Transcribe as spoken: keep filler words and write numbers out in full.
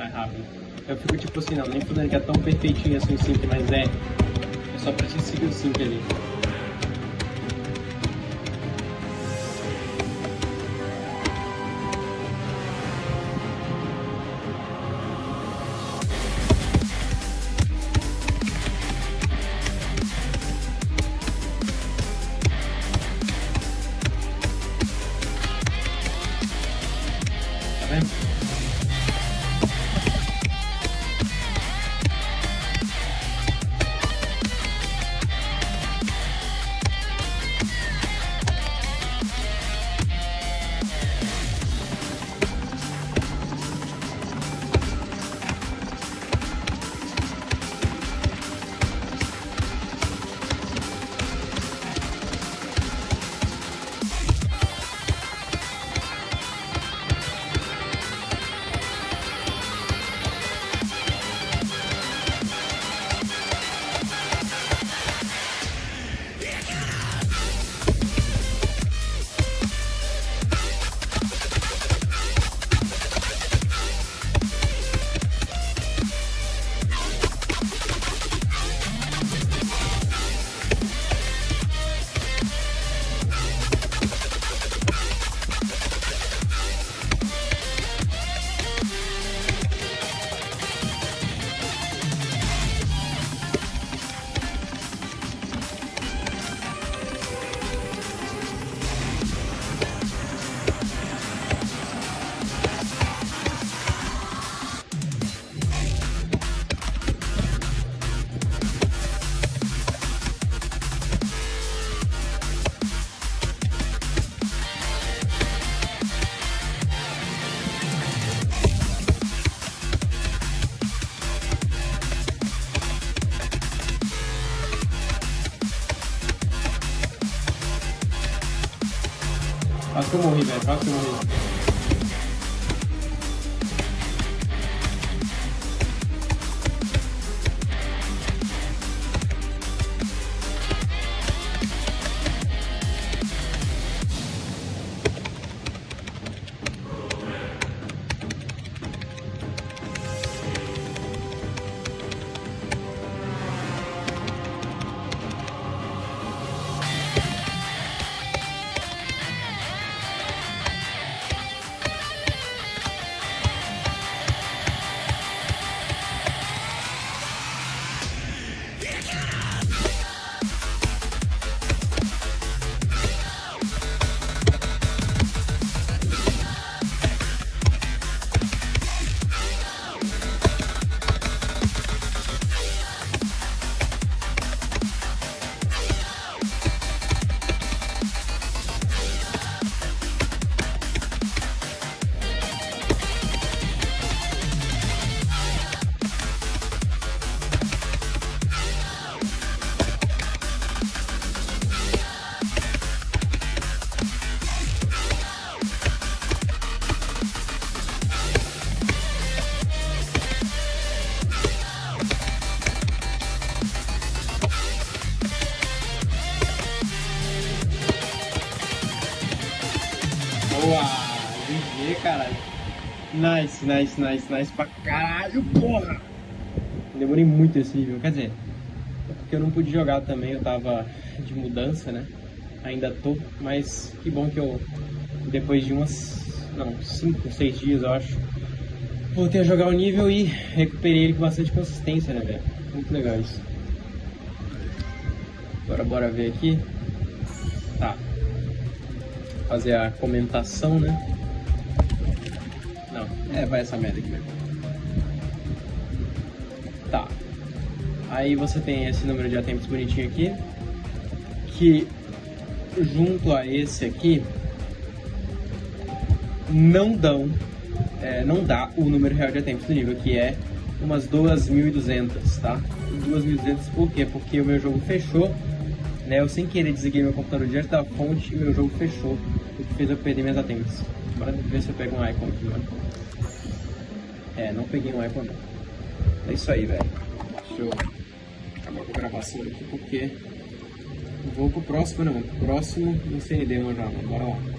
mais rápido. Eu fico tipo assim, não, nem fudendo que é tão perfeitinho assim o sync, mas é. É só pra te seguir o sync ali. Tá vendo? Quase que eu morri, velho. Quase que eu morri. Boa! G G, caralho. Nice, nice, nice, nice pra caralho, porra! Demorei muito esse nível, quer dizer, é porque eu não pude jogar também, eu tava de mudança, né? Ainda tô, mas que bom que eu, depois de umas, não, cinco, seis dias, eu acho, voltei a jogar o nível e recuperei ele com bastante consistência, né, velho? Muito legal isso. Agora bora ver aqui. Tá. Fazer a comentação, né? Não, é, vai essa merda aqui mesmo. Tá. Aí você tem esse número de attempts bonitinho aqui, que junto a esse aqui não dão, é, não dá o número real de attempts do nível, que é umas duas mil e duzentas, tá? duas mil e duzentas por quê? Porque o meu jogo fechou, né? Eu sem querer desliguei meu computador direto da fonte e meu jogo fechou, o que fez eu perder minhas attempts. Bora ver se eu pego um icon aqui, mano. É, não peguei um icon não. É isso aí, velho. Deixa eu acabar com a gravação aqui porque vou pro próximo, não. Pro próximo não sei nem demo já, bora lá.